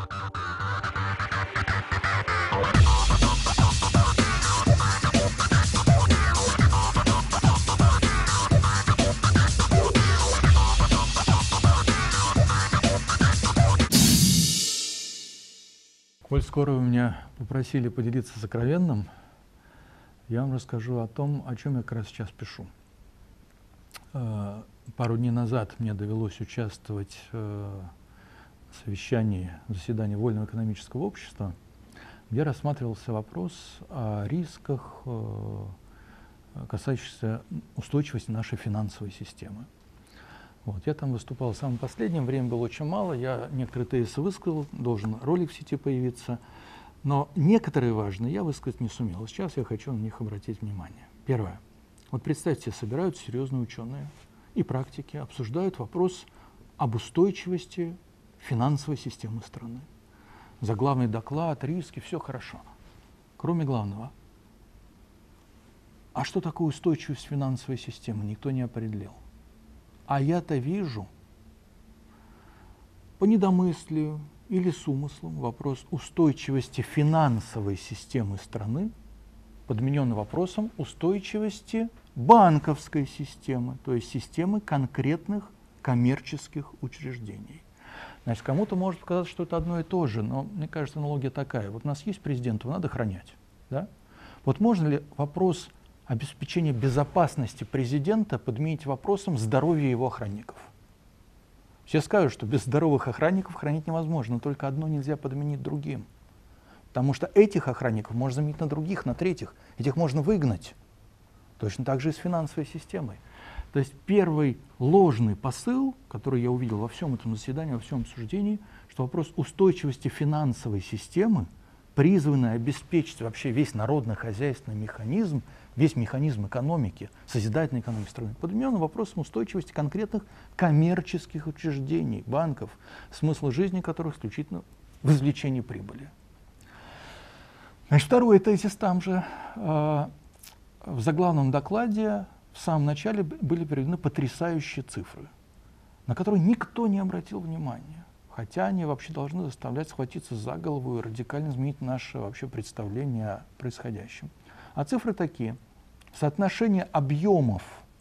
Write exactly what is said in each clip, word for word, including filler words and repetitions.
Коль скоро вы меня попросили поделиться сокровенным, я вам расскажу о том, о чем я как раз сейчас пишу. Пару дней назад мне довелось участвовать в совещании, в заседании Вольного экономического общества, где рассматривался вопрос о рисках, касающихся устойчивости нашей финансовой системы. Вот, я там выступал в самом последнем, времени было очень мало, я некоторые тезисы высказал, должен ролик в сети появиться, но некоторые важные я высказать не сумел. Сейчас я хочу на них обратить внимание. Первое. Вот представьте, собираются серьезные ученые и практики, обсуждают вопрос об устойчивости финансовой системы страны. Заглавный доклад, риски, все хорошо. Кроме главного. А что такое устойчивость финансовой системы, никто не определил. А я-то вижу по недомыслию или с умыслом вопрос устойчивости финансовой системы страны подменен вопросом устойчивости банковской системы, то есть системы конкретных коммерческих учреждений. Значит, кому-то может показаться, что это одно и то же, но мне кажется, аналогия такая. Вот у нас есть президент, его надо охранять. Да? Вот можно ли вопрос обеспечения безопасности президента подменить вопросом здоровья его охранников? Все скажут, что без здоровых охранников хранить невозможно, но только одно нельзя подменить другим. Потому что этих охранников можно заменить на других, на третьих. Этих можно выгнать. Точно так же и с финансовой системой. То есть первый ложный посыл, который я увидел во всем этом заседании, во всем обсуждении, что вопрос устойчивости финансовой системы, призванный обеспечить вообще весь народно-хозяйственный механизм, весь механизм экономики, созидательной экономики страны, подменен вопросом устойчивости конкретных коммерческих учреждений, банков, смысл жизни которых исключительно в извлечении прибыли. Значит, второй тезис там же. Э, в заглавном докладе в самом начале были приведены потрясающие цифры, на которые никто не обратил внимания. Хотя они вообще должны заставлять схватиться за голову и радикально изменить наше вообще представление о происходящем. А цифры такие. Соотношение объемов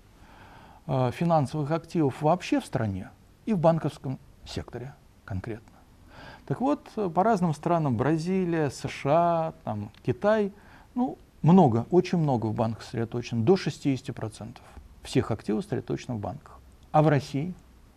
э, финансовых активов вообще в стране и в банковском секторе конкретно. Так вот, по разным странам, Бразилия, США, там, Китай, ну, много, очень много в банках сосредоточено, до шестидесяти процентов всех активов сосредоточено в банках. А в России?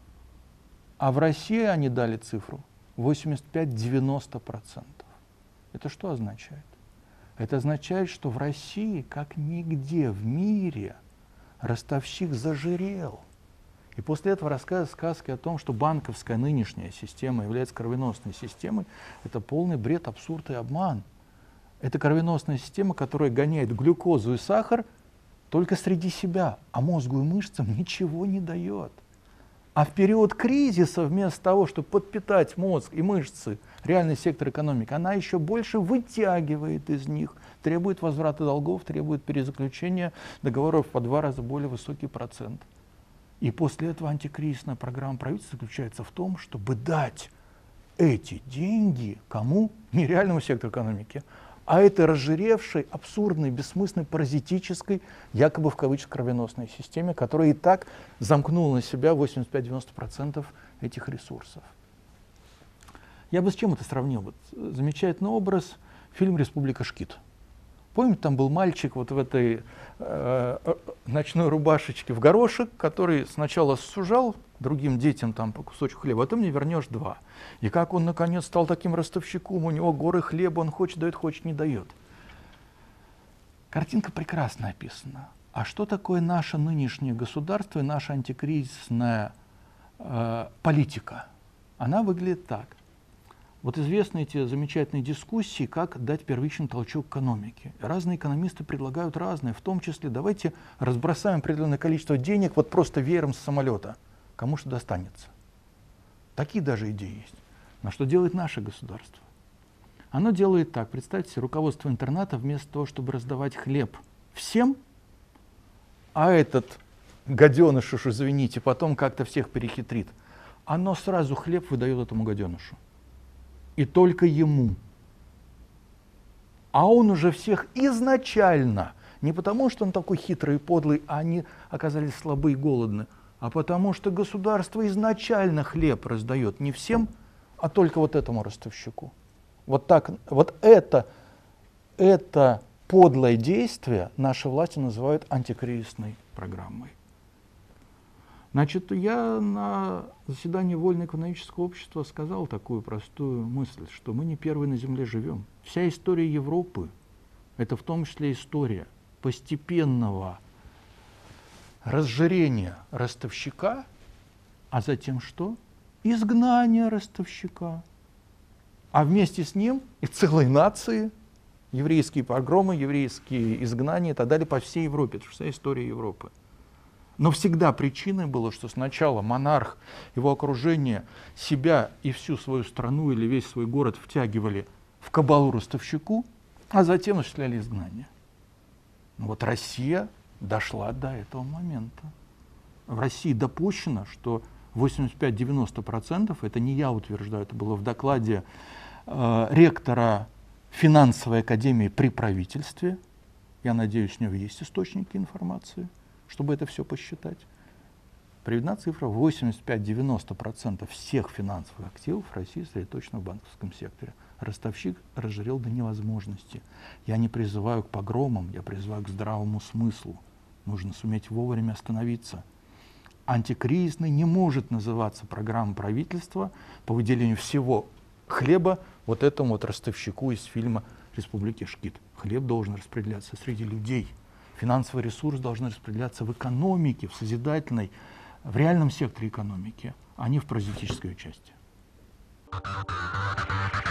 А в России они дали цифру восемьдесят пять — девяносто процентов. Это что означает? Это означает, что в России, как нигде в мире, ростовщик зажирел. И после этого рассказы сказки о том, что банковская нынешняя система является кровеносной системой, это полный бред, абсурд и обман. Это кровеносная система, которая гоняет глюкозу и сахар только среди себя, а мозгу и мышцам ничего не дает. А в период кризиса, вместо того, чтобы подпитать мозг и мышцы, реальный сектор экономики, она еще больше вытягивает из них, требует возврата долгов, требует перезаключения договоров по два раза более высокий процент. И после этого антикризисная программа правительства заключается в том, чтобы дать эти деньги кому? Не реальному сектору экономики, а этой разжиревшей, абсурдной, бессмысленной, паразитической, якобы в кавычках кровеносной системе, которая и так замкнула на себя восемьдесят пять — девяносто процентов этих ресурсов. Я бы с чем это сравнил? Вот замечательный образ, фильм «Республика Шкит». Помните, там был мальчик вот в этой э, ночной рубашечке в горошек, который сначала сужал другим детям там по кусочку хлеба, а ты мне вернешь два. И как он, наконец, стал таким ростовщиком, у него горы хлеба, он хочет дает, хочет не дает. Картинка прекрасно описана. А что такое наше нынешнее государство и наша антикризисная э, политика? Она выглядит так. Вот известны эти замечательные дискуссии, как дать первичный толчок экономике. Разные экономисты предлагают разные, в том числе давайте разбросаем определенное количество денег вот просто веером с самолета, кому что достанется. Такие даже идеи есть. Но что делает наше государство? Оно делает так, представьте себе, руководство интерната вместо того, чтобы раздавать хлеб всем, а этот гаденыш, уж извините, потом как-то всех перехитрит, оно сразу хлеб выдает этому гаденышу. и только ему. А он уже всех изначально, не потому что он такой хитрый и подлый, а они оказались слабы и голодны, а потому что государство изначально хлеб раздает не всем, а только вот этому ростовщику. Вот так, вот это, это подлое действие наши власти называют антикризисной программой. Значит, я на заседании Вольного экономического общества сказал такую простую мысль, что мы не первые на Земле живем. Вся история Европы – это в том числе история постепенного разжирения ростовщика, а затем что? Изгнание ростовщика. А вместе с ним и целой нации, еврейские погромы, еврейские изгнания и так далее по всей Европе. Это вся история Европы. Но всегда причиной было, что сначала монарх, его окружение, себя и всю свою страну или весь свой город втягивали в кабалу ростовщику, а затем осуществляли изгнание. Но вот Россия дошла до этого момента. В России допущено, что восемьдесят пять — девяносто процентов, это не я утверждаю, это было в докладе э, ректора финансовой академии при правительстве, я надеюсь, у него есть источники информации, чтобы это все посчитать. Приведена цифра: восемьдесят пять — девяносто процентов всех финансовых активов в России сосредоточено в банковском секторе. Ростовщик разжирел до невозможности. Я не призываю к погромам, я призываю к здравому смыслу. Нужно суметь вовремя остановиться. Антикризисной не может называться программа правительства по выделению всего хлеба вот этому вот ростовщику из фильма «Республики Шкит». Хлеб должен распределяться среди людей. Финансовый ресурс должен распределяться в экономике, в созидательной, в реальном секторе экономики, а не в паразитической части.